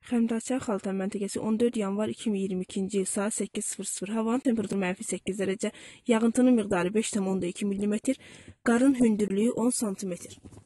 Xəmdərçay Xaltən məntəqəsi 14 yanvar 2022-ci il saat 8:00. Havanın temperaturu -8 dərəcə, yağıntının miqdarı 5,2 mm, qarın hündürlüyü 10 sm.